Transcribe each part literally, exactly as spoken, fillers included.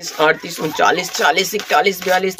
अड़तीस, उनचालीस, चालीस, इकतालीस, बयालीस,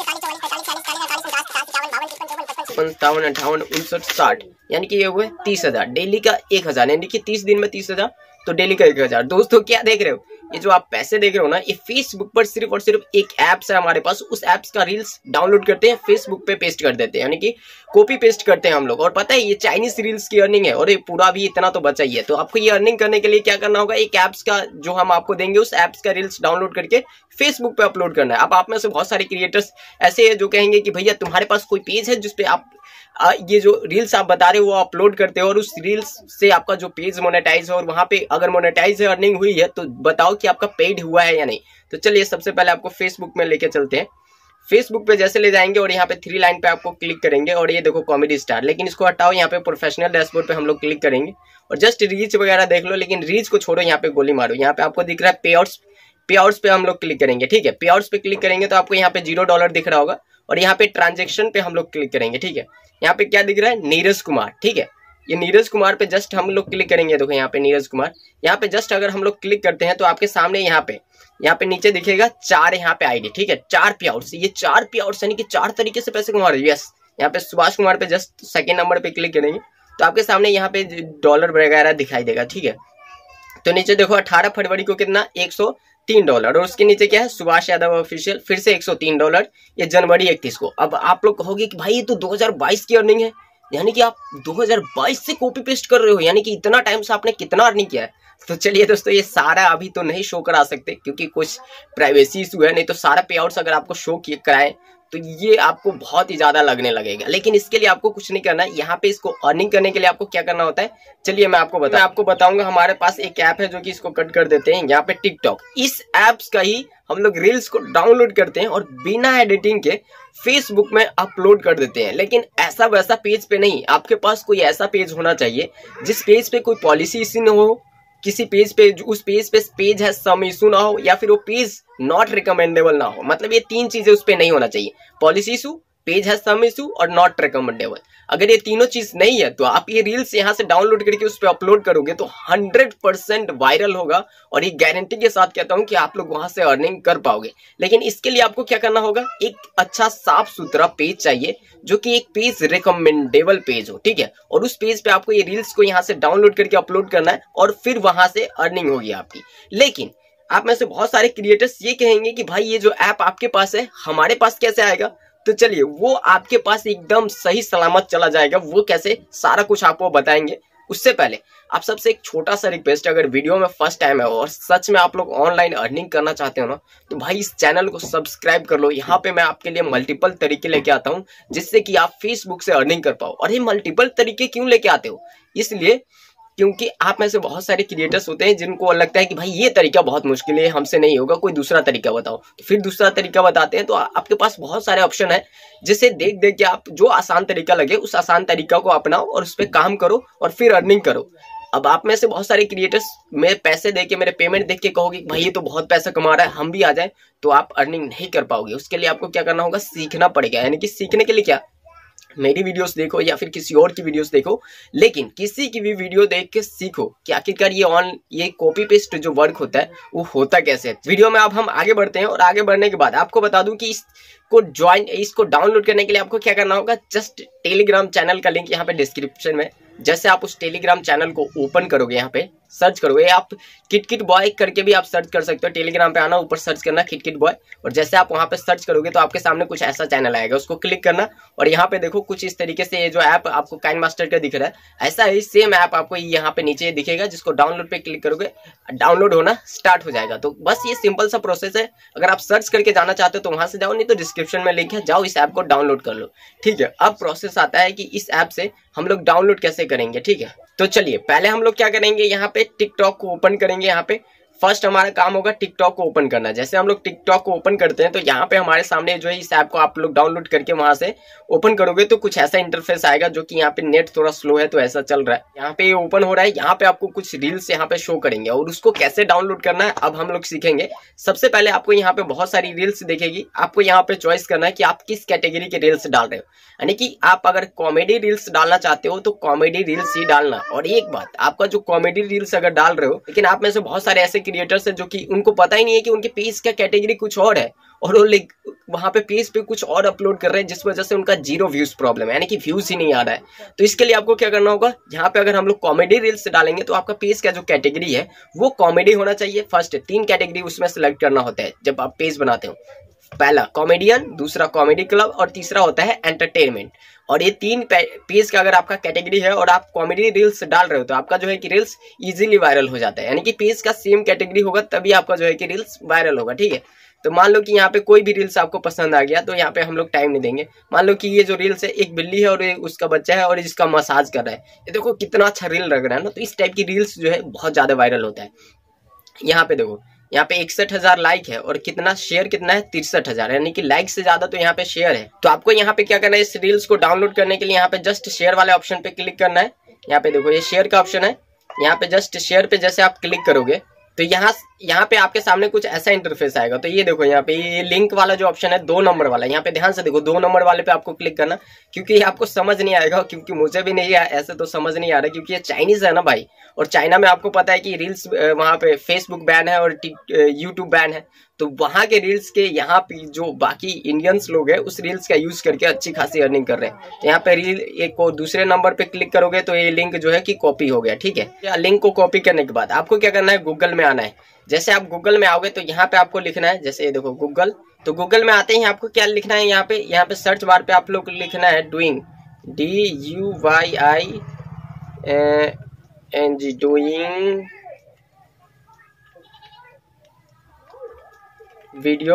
पंचावन, अठावन, उनसठ, साठ, यानी कि ये हुए तीस हजार। डेली का एक हजार, यानी कि तीस दिन में तीस हजार, तो डेली का एक हजार। दोस्तों क्या देख रहे हो, ये जो आप पैसे देख रहे हो ना, ये फेसबुक पर सिर्फ और सिर्फ एक ऐप्स है हमारे पास, उस ऐप्स का रील्स डाउनलोड करते हैं, फेसबुक पे पेस्ट कर देते हैं, यानी कि कॉपी पेस्ट करते हैं हम लोग। और पता है ये चाइनीज रील्स की अर्निंग है, और ये पूरा भी इतना तो बचा ही है। तो आपको ये अर्निंग करने के लिए क्या करना होगा, एक ऐप्स का जो हम आपको देंगे, उस ऐप्स का रील्स डाउनलोड करके फेसबुक पे अपलोड करना है। अब आप में से बहुत सारे क्रिएटर्स ऐसे हैं जो कहेंगे कि भैया तुम्हारे पास कोई पेज है जिसपे आप आ, ये जो रील्स आप बता रहे हो वो अपलोड करते हो, और उस रील्स से आपका जो पेज मोनेटाइज है, और वहां पे अगर मोनेटाइज है, अर्निंग हुई है, तो बताओ कि आपका पेड हुआ है या नहीं। तो चलिए सबसे पहले आपको फेसबुक में लेके चलते हैं। फेसबुक पे जैसे ले जाएंगे और यहाँ पे थ्री लाइन पे आपको क्लिक करेंगे, और ये देखो कॉमेडी स्टार, लेकिन इसको हटाओ, यहाँ पे प्रोफेशनल डैशबोर्ड पे हम लोग क्लिक करेंगे और जस्ट रीच वगैरह देख लो, लेकिन रीच को छोड़ो, यहाँ पे गोली मारो। यहाँ पे आपको दिख रहा है पे आउट्स, पे आउट्स पे हम लोग क्लिक करेंगे, ठीक है। पे आउट्स पे क्लिक करेंगे तो आपको यहाँ पे जीरो डॉलर दिख रहा होगा, और यहाँ पे ट्रांजेक्शन पे हम लोग क्लिक करेंगे, ठीक है। यहाँ पे क्या दिख रहा है, नीरज कुमार, ठीक है। ये नीरज कुमार पे जस्ट हम लोग क्लिक करेंगे, देखो यहाँ पे नीरज कुमार, यहाँ पे जस्ट अगर हम लोग क्लिक करते हैं तो आपके सामने यहाँ पे यहाँ पे नीचे दिखेगा चार यहाँ पे आईडी, ठीक है, चार पे आउट्स। ये चार पे आउट्स यानी कि चार तरीके से पैसे कमा रहे हैं। यस, यहाँ पे सुभाष कुमार पे जस्ट सेकेंड नंबर पे क्लिक करेंगे तो आपके सामने यहाँ पे डॉलर वगैरह दिखाई देगा, ठीक है। तो नीचे देखो अठारह फरवरी को कितना, एक सौ तीन डॉलर, और उसके नीचे क्या है, सुभाष यादव ऑफिशियल, फिर से एक सौ तीन डॉलर, ये जनवरी इकतीस को। अब आप लोग कहोगे कि भाई ये तो दो हज़ार बाईस की अर्निंग है, यानी कि आप दो हज़ार बाईस से कॉपी पेस्ट कर रहे हो, यानी कि इतना टाइम से आपने कितना अर्निंग किया है। तो चलिए दोस्तों, ये सारा अभी तो नहीं शो करा सकते क्योंकि कुछ प्राइवेसी इशू है, नहीं तो सारा पे आउट्स अगर आपको शो कराएं तो ये आपको बहुत ही ज्यादा लगने लगेगा। लेकिन इसके लिए आपको कुछ नहीं करना है, यहाँ पे इसको अर्निंग करने के लिए आपको क्या करना होता है, चलिए मैं आपको बता आपको बताऊंगा। हमारे पास एक ऐप है जो कि इसको कट कर देते हैं, यहाँ पे टिकटॉक, इस ऐप्स का ही हम लोग रील्स को डाउनलोड करते हैं और बिना एडिटिंग के फेसबुक में अपलोड कर देते हैं। लेकिन ऐसा वैसा पेज पे नहीं, आपके पास कोई ऐसा पेज होना चाहिए जिस पेज पे कोई पॉलिसी इश्यू न हो, किसी पेज पे उस पेज पे पेज है सम इशू ना हो, या फिर वो पेज नॉट रिकमेंडेबल ना हो। मतलब ये तीन चीजें उस पे नहीं होना चाहिए, पॉलिसी इशू, पेज है सम इशू और नॉट रिकमेंडेबल। अगर ये तीनों चीज नहीं है तो आप ये रील्स यहाँ से डाउनलोड करके उस पर अपलोड करोगे तो हंड्रेड परसेंट वायरल होगा, और ये गारंटी के साथ कहता हूँ कि आप लोग वहां से अर्निंग कर पाओगे। लेकिन इसके लिए आपको क्या करना होगा, एक अच्छा साफ सुथरा पेज चाहिए जो कि एक पेज रिकमेंडेबल पेज हो, ठीक है। और उस पेज पे आपको ये रील्स को यहाँ से डाउनलोड करके अपलोड करना है, और फिर वहां से अर्निंग होगी आपकी। लेकिन आप में से बहुत सारे क्रिएटर्स ये कहेंगे कि भाई ये जो ऐप आपके पास है हमारे पास कैसे आएगा। तो चलिए वो आपके पास एकदम सही सलामत चला जाएगा, वो कैसे, सारा कुछ आपको बताएंगे। उससे पहले आप सबसे एक छोटा सा रिक्वेस्ट, अगर वीडियो में फर्स्ट टाइम है और सच में आप लोग ऑनलाइन अर्निंग करना चाहते हो ना, तो भाई इस चैनल को सब्सक्राइब कर लो। यहाँ पे मैं आपके लिए मल्टीपल तरीके लेके आता हूँ जिससे कि आप फेसबुक से अर्निंग कर पाओ। और ये मल्टीपल तरीके क्यों लेके आते हो, इसलिए क्योंकि आप में से बहुत सारे क्रिएटर्स होते हैं जिनको लगता है कि भाई ये तरीका बहुत मुश्किल है, हमसे नहीं होगा, कोई दूसरा तरीका बताओ। तो फिर दूसरा तरीका बताते हैं, तो आपके पास बहुत सारे ऑप्शन है जिसे देख देख के आप जो आसान तरीका लगे उस आसान तरीका को अपनाओ और उस पर काम करो और फिर अर्निंग करो। अब आप में से बहुत सारे क्रिएटर्स में पैसे देके, मेरे पेमेंट देख के कहोगे कि भाई ये तो बहुत पैसा कमा रहा है, हम भी आ जाए, तो आप अर्निंग नहीं कर पाओगे। उसके लिए आपको क्या करना होगा, सीखना पड़ेगा। यानी कि सीखने के लिए क्या, मेरी वीडियोस देखो या फिर किसी और की वीडियोस देखो, लेकिन किसी की भी वीडियो देख के सीखो कि आखिरकार ये ऑन ये कॉपी पेस्ट जो वर्क होता है वो होता कैसे है। वीडियो में अब हम आगे बढ़ते हैं, और आगे बढ़ने के बाद आपको बता दूं कि इसको ज्वाइन इसको डाउनलोड करने के लिए आपको क्या करना होगा, जस्ट टेलीग्राम चैनल का लिंक यहाँ पे डिस्क्रिप्शन में। जैसे आप उस टेलीग्राम चैनल को ओपन करोगे, यहाँ पे सर्च करोगे, आप किटकिट बॉय करके भी आप सर्च कर सकते हो। टेलीग्राम पे आना, ऊपर सर्च करना किटकिट बॉय, और जैसे आप वहां पे सर्च करोगे तो आपके सामने कुछ ऐसा चैनल आएगा, उसको क्लिक करना। और यहाँ पे देखो कुछ इस तरीके से ये जो ऐप आपको काइन मास्टर का दिख रहा है, ऐसा ही सेम ऐप आपको यहाँ पे नीचे दिखेगा, जिसको डाउनलोड पे क्लिक करोगे डाउनलोड होना स्टार्ट हो जाएगा। तो बस ये सिंपल सा प्रोसेस है। अगर आप सर्च करके जाना चाहते हो तो वहां से जाओ, नहीं तो डिस्क्रिप्शन में लिंक है, जाओ इस ऐप को डाउनलोड कर लो, ठीक है। अब प्रोसेस आता है कि इस ऐप से हम लोग डाउनलोड कैसे करेंगे, ठीक है। तो चलिए पहले हम लोग क्या करेंगे, यहाँ पे टिकटॉक को ओपन करेंगे। यहाँ पे फर्स्ट हमारा काम होगा टिकटॉक को ओपन करना। जैसे हम लोग टिकटॉक को ओपन करते हैं तो यहाँ पे हमारे सामने जो है इस ऐप को आप लोग डाउनलोड करके वहां से ओपन करोगे तो कुछ ऐसा इंटरफेस आएगा, जो कि यहाँ पे नेट थोड़ा स्लो है तो ऐसा चल रहा है। यहाँ पे ओपन हो रहा है, यहाँ पे आपको कुछ रील्स यहाँ पे शो करेंगे, और उसको कैसे डाउनलोड करना है अब हम लोग सीखेंगे। सबसे पहले आपको यहाँ पे बहुत सारी रील्स दिखेगी, आपको यहाँ पे चॉइस करना है कि आप किस कैटेगरी के रील्स डाल रहे हो। यानी कि आप अगर कॉमेडी रील्स डालना चाहते हो तो कॉमेडी रील्स ही डालना। और एक बात, आपका जो कॉमेडी रील्स अगर डाल रहे हो, लेकिन आप में से बहुत सारे ऐसे क्रिएटर्स है जो कि उनको पता ही नहीं है कि उनके पेज का कैटेगरी कुछ और है, और वो लाइक वहाँ पे पेज पे कुछ और अपलोड कर रहे हैं, जिस वजह से उनका जीरो व्यूज प्रॉब्लम है, यानी कि व्यूज ही नहीं आ रहा है। तो इसके लिए आपको क्या करना होगा, यहाँ पे अगर हम लोग कॉमेडी रील्स डालेंगे तो आपका पेज का जो कैटेगरी है वो कॉमेडी होना चाहिए। फर्स्ट तीन कैटेगरी उसमें सेलेक्ट करना होता है जब आप पेज बनाते हो। पहला कॉमेडियन, दूसरा कॉमेडी क्लब और तीसरा होता है एंटरटेनमेंट। और ये तीन पेज का अगर आपका कैटेगरी है और आप कॉमेडी रील्स डाल रहे हो तो आपका जो है कि रील्स इजीली वायरल हो जाता है, यानी कि पेज का सेम कैटेगरी होगा तभी आपका जो है कि रील्स वायरल होगा। ठीक है, तो मान लो कि यहाँ पे कोई भी रील्स आपको पसंद आ गया तो यहाँ पे हम लोग टाइम नहीं देंगे। मान लो कि ये जो रील्स है, एक बिल्ली है और उसका बच्चा है और इसका मसाज कर रहा है, ये देखो कितना अच्छा रील लग रहा है ना। तो इस टाइप की रील्स जो है बहुत ज्यादा वायरल होता है। यहाँ पे देखो, यहाँ पे इकसठ हजार लाइक है और कितना शेयर कितना है, तिरसठ हजार, यानी कि लाइक से ज्यादा तो यहाँ पे शेयर है। तो आपको यहाँ पे क्या करना है, इस रील्स को डाउनलोड करने के लिए यहाँ पे जस्ट शेयर वाले ऑप्शन पे क्लिक करना है। यहाँ पे देखो ये शेयर का ऑप्शन है, यहाँ पे जस्ट शेयर पे जैसे आप क्लिक करोगे तो यहाँ यहाँ पे आपके सामने कुछ ऐसा इंटरफेस आएगा। तो ये देखो यहाँ पे ये लिंक वाला जो ऑप्शन है, दो नंबर वाला, यहाँ पे ध्यान से देखो, दो नंबर वाले पे आपको क्लिक करना, क्योंकि ये आपको समझ नहीं आएगा, क्योंकि मुझे भी नहीं है ऐसे तो समझ नहीं आ रहा, क्योंकि ये चाइनीज है ना भाई, और चाइना में आपको पता है कि रील्स वहाँ पे फेसबुक बैन है और यूट्यूब बैन है। तो वहाँ के रील्स के यहाँ पे जो बाकी इंडियंस लोग हैं उस रील्स का यूज करके अच्छी खासी अर्निंग कर रहे हैं। तो यहाँ पे रील एक को दूसरे नंबर पे क्लिक करोगे तो ये लिंक जो है कि कॉपी हो गया। ठीक है, लिंक को कॉपी करने के बाद आपको क्या करना है, गूगल में आना है। जैसे आप गूगल में आओगे तो यहाँ पे आपको लिखना है, जैसे ये देखो गूगल, तो गूगल में आते ही आपको क्या लिखना है, यहाँ पे यहाँ पे सर्च बार पे आप लोग लिखना है doing, D U Y I N G, doing video.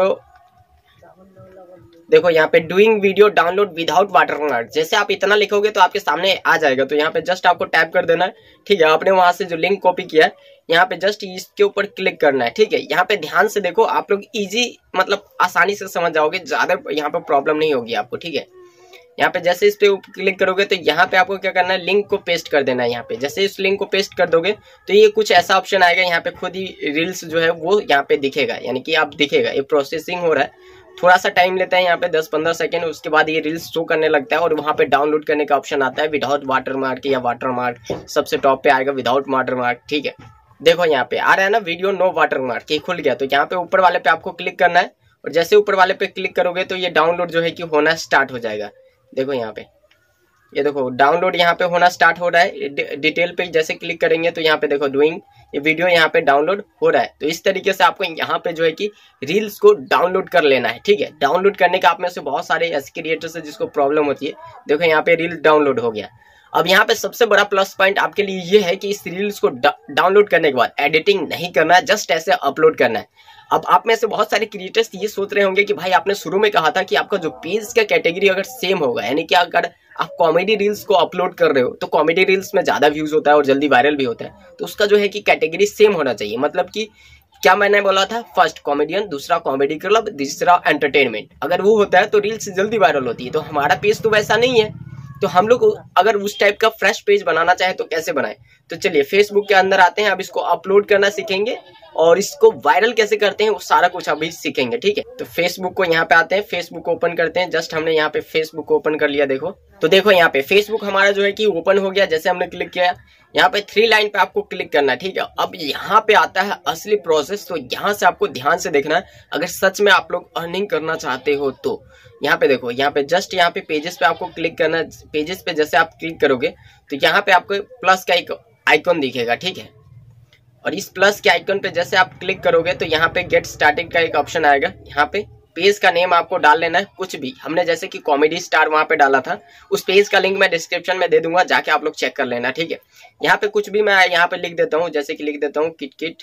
देखो यहाँ पे doing video download without watermark, जैसे आप इतना लिखोगे तो आपके सामने आ जाएगा। तो यहाँ पे जस्ट आपको टैप कर देना है। ठीक है, आपने वहां से जो लिंक कॉपी किया है यहाँ पे जस्ट इसके ऊपर क्लिक करना है। ठीक है, यहाँ पे ध्यान से देखो, आप लोग इजी मतलब आसानी से समझ जाओगे, ज्यादा यहाँ पे प्रॉब्लम नहीं होगी आपको। ठीक है, यहाँ पे जैसे इस पे क्लिक करोगे तो यहाँ पे आपको क्या करना है, लिंक को पेस्ट कर देना है। यहाँ पे जैसे इस लिंक को पेस्ट कर दोगे तो ये कुछ ऐसा ऑप्शन आएगा, यहाँ पे खुद ही रील्स जो है वो यहाँ पे दिखेगा, यानी कि आप दिखेगा। ये प्रोसेसिंग हो रहा है, थोड़ा सा टाइम लेता है यहाँ पे दस पंद्रह सेकंड, उसके बाद ये रील्स शो करने लगता है और वहाँ पे डाउनलोड करने का ऑप्शन आता है विदाउट वाटरमार्क या वाटरमार्क, सबसे टॉप पे आएगा विदाउट वाटरमार्क। ठीक है, देखो यहाँ पे आ रहा है ना वीडियो नो वाटरमार्क, ये खुल गया। तो यहाँ पे ऊपर वाले पे आपको क्लिक करना है और जैसे ऊपर वाले पे क्लिक करोगे तो ये डाउनलोड जो है कि होना स्टार्ट हो जाएगा। देखो यहाँ पे, ये देखो डाउनलोड यहाँ पे होना स्टार्ट हो रहा है। डिटेल पे जैसे क्लिक करेंगे तो यहाँ पे देखो डूइंग, ये वीडियो यहाँ पे डाउनलोड हो रहा है। तो इस तरीके से आपको यहाँ पे जो है कि रील्स को डाउनलोड कर लेना है। ठीक है, डाउनलोड करने का आप में से बहुत सारे ऐसे क्रिएटर्स है जिसको प्रॉब्लम होती है। देखो यहाँ पे रील डाउनलोड हो गया। अब यहाँ पे सबसे बड़ा प्लस पॉइंट आपके लिए ये है कि इस रील्स को डाउनलोड करने के बाद एडिटिंग नहीं करना है, जस्ट ऐसे अपलोड करना है। अब आप में से बहुत सारे क्रिएटर्स ये सोच रहे होंगे कि भाई आपने शुरू में कहा था कि आपका जो पेज का कैटेगरी अगर सेम होगा, यानी कि अगर आप कॉमेडी रील्स को अपलोड कर रहे हो तो कॉमेडी रील्स में ज्यादा व्यूज होता है और जल्दी वायरल भी होता है, तो उसका जो है कि कैटेगरी सेम होना चाहिए। मतलब कि क्या मैंने बोला था, फर्स्ट कॉमेडियन, दूसरा कॉमेडी क्लब, तीसरा एंटरटेनमेंट, अगर वो होता है तो रील्स जल्दी वायरल होती है। तो हमारा पेज तो वैसा नहीं है, तो हम लोग अगर उस टाइप का फ्रेश पेज बनाना चाहे तो कैसे बनाए। तो चलिए फेसबुक के अंदर आते हैं, अब इसको अपलोड करना सीखेंगे और इसको वायरल कैसे करते हैं वो सारा कुछ अभी सीखेंगे। ठीक है, तो फेसबुक को यहाँ पे आते हैं, फेसबुक को ओपन करते हैं। जस्ट हमने यहाँ पे फेसबुक को ओपन कर लिया। देखो तो देखो यहाँ पे फेसबुक हमारा जो है कि ओपन हो गया। जैसे हमने क्लिक किया, यहाँ पे थ्री लाइन पे आपको क्लिक करना है। ठीक है, अब यहाँ पे आता है असली प्रोसेस। तो यहाँ से आपको ध्यान से देखना है, अगर सच में आप लोग अर्निंग करना चाहते हो तो यहाँ पे देखो, यहाँ पे जस्ट यहाँ पे पेजेस पे आपको क्लिक करना है। पेजेस पे जैसे आप क्लिक करोगे तो यहाँ पे आपको प्लस का एक आइकॉन दिखेगा। ठीक है, और इस प्लस के आइकन पे जैसे आप क्लिक करोगे तो यहाँ पे गेट स्टार्टेड का एक ऑप्शन आएगा। यहाँ पे पेज का नेम आपको डाल लेना है, कुछ भी। हमने जैसे कि कॉमेडी स्टार वहां पे डाला था, उस पेज का लिंक मैं डिस्क्रिप्शन में दे दूंगा, जाके आप लोग चेक कर लेना। ठीक है, यहाँ पे कुछ भी मैं यहाँ पे लिख देता हूँ, जैसे कि लिख देता हूँ किट किट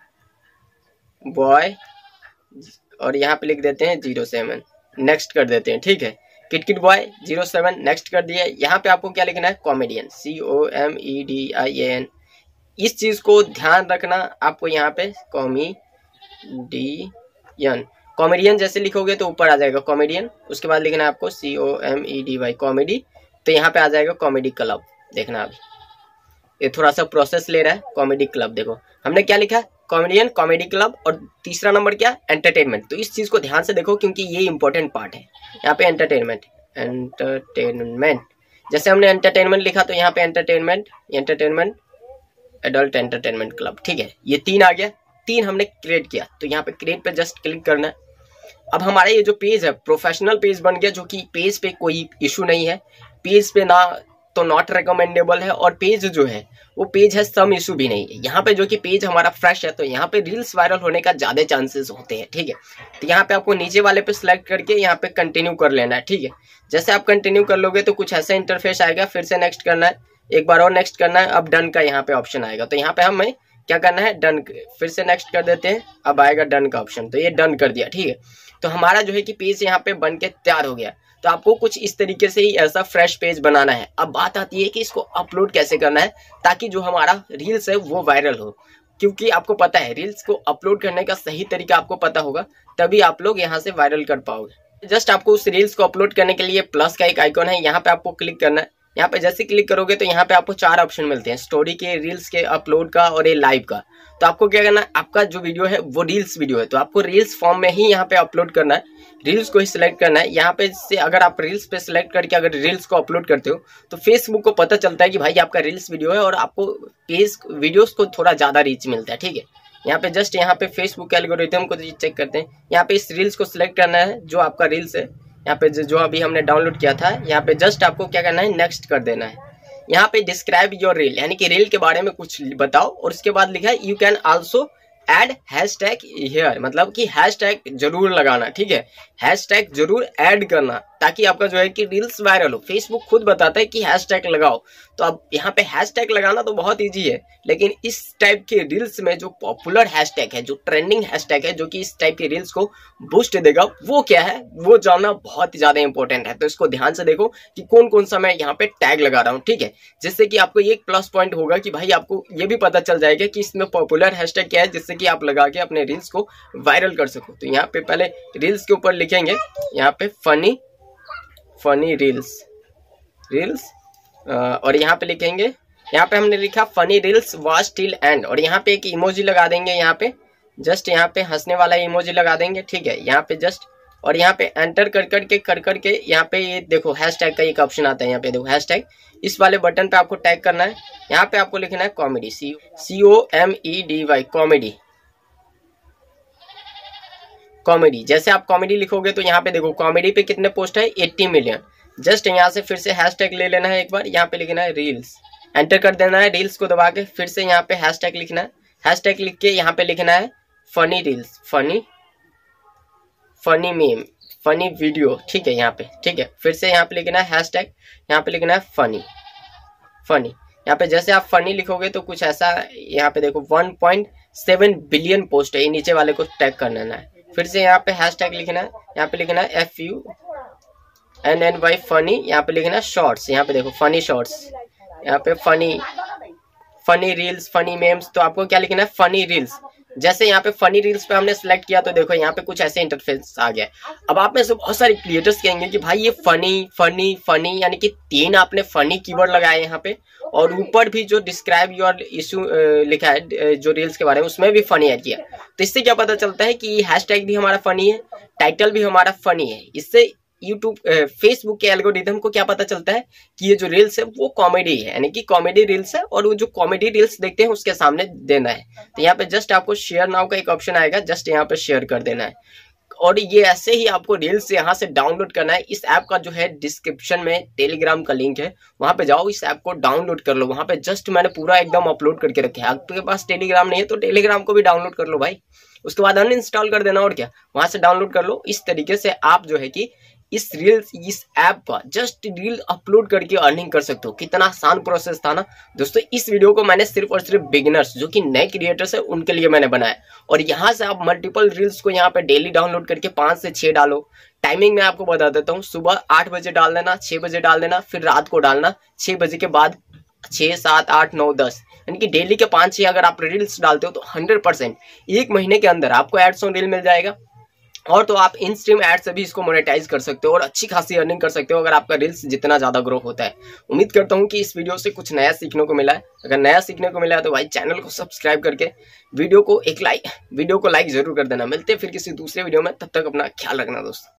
बॉय, और यहाँ पे लिख देते हैं जीरो सेवन, नेक्स्ट कर देते हैं। ठीक है, kit kit boy zero seven next कर दिया। यहाँ पे आपको क्या लिखना है, comedian, C O M E D I A N. इस चीज को ध्यान रखना आपको, यहाँ पे कॉमेडियन, कॉमेडियन जैसे लिखोगे तो ऊपर आ जाएगा कॉमेडियन, उसके बाद लिखना है आपको C O M E D Y comedy, तो यहाँ पे आ जाएगा कॉमेडी क्लब। देखना अभी ये थोड़ा सा प्रोसेस ले रहा है। कॉमेडी क्लब, देखो हमने क्या लिखा है, कॉमेडियन, कॉमेडी क्लब, और तीसरा नंबर क्या, एंटरटेनमेंट। तो इस चीज को ध्यान से देखो क्योंकि ये इंपॉर्टेंट पार्ट है। यहाँ पे एंटरटेनमेंट, एंटरटेनमेंट, जैसे हमने एंटरटेनमेंट लिखा तो यहाँ पे entertainment, entertainment, adult entertainment club. ठीक है, ये तीन आ गया। तीन हमने क्रिएट किया, तो यहाँ पे क्रिएट पे जस्ट क्लिक करना है। अब हमारा ये जो पेज है प्रोफेशनल पेज बन गया, जो कि पेज पे कोई इशू नहीं है, पेज पे ना तो नॉट रिकमेंडेबल है, और पेज जो है वो पेज है सम इशू भी नहीं है। यहाँ पे जो कि पेज हमारा फ्रेश है, तो यहाँ पे रील्स वायरल होने का ज्यादा चांसेस होते हैं, ठीक है। तो यहाँ पे आपको नीचे वाले पे सिलेक्ट करके यहाँ पे कंटिन्यू कर लेना है, ठीक है। जैसे आप कंटिन्यू कर लोगे तो कुछ ऐसा इंटरफेस आएगा, फिर से नेक्स्ट करना है, एक बार और नेक्स्ट करना है। अब डन का यहाँ पे ऑप्शन आएगा, तो यहाँ पे हमें क्या करना है, डन, फिर से नेक्स्ट कर देते हैं। अब आएगा डन का ऑप्शन, तो ये डन कर दिया, ठीक है। तो हमारा जो है कि पेज यहाँ पे बन के तैयार हो गया। तो आपको कुछ इस तरीके से ही ऐसा फ्रेश पेज बनाना है। अब बात आती है कि इसको अपलोड कैसे करना है ताकि जो हमारा रील्स है वो वायरल हो, क्योंकि आपको पता है रील्स को अपलोड करने का सही तरीका आपको पता होगा, तभी आप लोग यहाँ से वायरल कर पाओगे। जस्ट आपको उस रील्स को अपलोड करने के लिए प्लस का एक आइकॉन है, यहाँ पे आपको क्लिक करना है। यहाँ पे जैसे क्लिक करोगे तो यहाँ पे आपको चार ऑप्शन मिलते हैं, स्टोरी के, रील्स के, अपलोड का और ये लाइव का। तो आपको क्या करना है, आपका जो वीडियो है वो रील्स वीडियो है, तो आपको रील्स फॉर्म में ही यहाँ पे अपलोड करना है, रील्स को ही सिलेक्ट करना है। यहाँ पे से अगर आप रील्स पे सिलेक्ट करके अगर रील्स को अपलोड करते हो तो फेसबुक को पता चलता है कि भाई आपका रील्स वीडियो है, और आपको पेज वीडियोस को थोड़ा ज्यादा रीच मिलता है, ठीक है। यहाँ पे जस्ट यहाँ पे फेसबुक के एल्गोरिथम को चेक करते हैं। यहाँ पे इस रील्स को सिलेक्ट करना है जो आपका रील्स है, यहाँ पे जो अभी हमने डाउनलोड किया था। यहाँ पे जस्ट आपको क्या करना है, नेक्स्ट कर देना है। यहाँ पे डिस्क्राइब योर रील, यानी कि रील के बारे में कुछ बताओ, और उसके बाद लिखा है you can also add hashtag here, मतलब कि हैशटैग जरूर लगाना, ठीक है। हैशटैग जरूर ऐड करना ताकि आपका जो है कि रील्स वायरल हो। फेसबुक खुद बताता है कि हैशटैग लगाओ, तो अब यहाँ पे हैशटैग लगाना तो बहुत इजी है, लेकिन इस टाइप के रील्स में जो पॉपुलर हैशटैग है, जो ट्रेंडिंग हैशटैग है, जो कि इस टाइप के रील्स को बूस्ट देगा, वो क्या है वो जानना बहुत ही ज्यादा इंपॉर्टेंट है। तो इसको ध्यान से देखो कि कौन कौन सा मैं यहाँ पे टैग लगा रहा हूँ, ठीक है। जिससे कि आपको ये एक प्लस पॉइंट होगा कि भाई आपको ये भी पता चल जाएगा कि इसमें पॉपुलर हैशटैग क्या है, जिससे कि आप लगा के अपने रील्स को वायरल कर सको। तो यहाँ पे पहले रील्स के ऊपर लिखेंगे, यहाँ पे फनी फनी रील्स रील्स और यहाँ पे लिखेंगे, यहाँ पे हमने लिखा funny reels watch till end, और यहाँ पे एक इमोजी लगा देंगे, यहाँ पे जस्ट यहाँ पे हंसने वाला इमोजी लगा देंगे, ठीक है। यहाँ पे जस्ट, और यहाँ पे एंटर कर करके कर करके यहाँ पे ये देखो हैशटैग का एक ऑप्शन आता है, यहाँ पे देखो हैशटैग, इस वाले बटन पे आपको टैग करना है। यहाँ पे आपको लिखना है comedy, C C O M E D Y, comedy comedy. जैसे आप कॉमेडी लिखोगे तो यहाँ पे देखो कॉमेडी पे कितने पोस्ट है, अस्सी मिलियन। जस्ट यहाँ से फिर से हैशटैग ले लेना है, एक बार यहाँ पे लिखना है रील्स, एंटर कर देना है, रील्स को दबा के फिर से यहाँ पे हैशटैग लिखना है। हैशटैग लिख के यहाँ पे लिखना है funny reels, funny funny meme, funny video, ठीक है। यहाँ पे ठीक है, फिर से यहाँ पे लिखना है हैशटैग, यहाँ पे लिखना है फनी फनी। यहाँ पे जैसे आप फनी लिखोगे तो कुछ ऐसा, यहाँ पे देखो one point seven billion post है, ये नीचे वाले को टैग कर लेना है। फिर से यहाँ पे हैशटैग लिखना है, यहाँ पे लिखना है F U N N Y funny, यहाँ पे लिखना है शॉर्ट्स, यहाँ पे देखो फनी शॉर्ट्स, यहाँ पे funny funny reels, funny memes. तो आपको क्या लिखना है, फनी रील्स। जैसे यहाँ पे फनी रील्स पे हमने सेलेक्ट किया तो देखो यहाँ पे कुछ ऐसे इंटरफेस आ गया। अब आप में से बहुत सारे क्रिएटर्स कहेंगे कि भाई ये फनी फनी फनी, यानी कि तीन आपने फनी कीवर्ड लगाए यहाँ पे, और ऊपर भी जो डिस्क्राइब योर इशू लिखा है जो रील्स के बारे में, उसमें भी फनी ऐड किया। तो इससे क्या पता चलता है कि हैशटैग भी हमारा फनी है, टाइटल भी हमारा फनी है। इससे यूट्यूब फेसबुक के एल्गोरिथम को क्या पता चलता है कि ये जो रील्स है वो कॉमेडी है, यानी कि कॉमेडी रील्स है, और वो जो कॉमेडी रील्स देखते हैं उसके सामने देना है। तो यहाँ पे जस्ट आपको शेयर नाउ का एक ऑप्शन आएगा, जस्ट यहाँ पे शेयर कर देना है। और ये ऐसे ही आपको रील्स यहाँ से डाउनलोड करना है। इस ऐप का जो है डिस्क्रिप्शन में टेलीग्राम का लिंक है, वहां पे जाओ, इस ऐप को डाउनलोड कर लो। वहां पे जस्ट मैंने पूरा एकदम अपलोड करके रखा है। आपके पास टेलीग्राम नहीं है तो टेलीग्राम को भी डाउनलोड कर लो भाई, उसके बाद अनइंस्टॉल कर देना, और क्या, वहां से डाउनलोड कर लो। इस तरीके से आप जो है कि इस रील्स इस ऐप पर जस्ट रील अपलोड करके अर्निंग कर सकते हो। कितना आसान प्रोसेस था ना दोस्तों। इस वीडियो को मैंने सिर्फ और सिर्फ बिगिनर्स जो कि नए क्रिएटर्स है उनके लिए मैंने बनाया, और यहाँ से आप मल्टीपल रील्स को यहाँ पे डेली डाउनलोड करके पाँच से छः डालो। टाइमिंग मैं आपको बता देता हूँ, सुबह आठ बजे डाल देना, छः बजे डाल देना, फिर रात को डालना छः बजे के बाद, छः सात आठ नौ दस, यानी कि डेली के पाँच छः अगर आप रील्स डालते हो तो हंड्रेड परसेंट एक महीने के अंदर आपको एड्स ऑन रील मिल जाएगा। और तो आप इन स्ट्रीम एड से भी इसको मोनेटाइज कर सकते हो और अच्छी खासी अर्निंग कर सकते हो अगर आपका रील्स जितना ज्यादा ग्रो होता है। उम्मीद करता हूँ कि इस वीडियो से कुछ नया सीखने को मिला है। अगर नया सीखने को मिला है तो भाई चैनल को सब्सक्राइब करके वीडियो को एक लाइक वीडियो को लाइक जरूर कर देना। मिलते हैं फिर किसी दूसरे वीडियो में, तब तक अपना ख्याल रखना दोस्तों।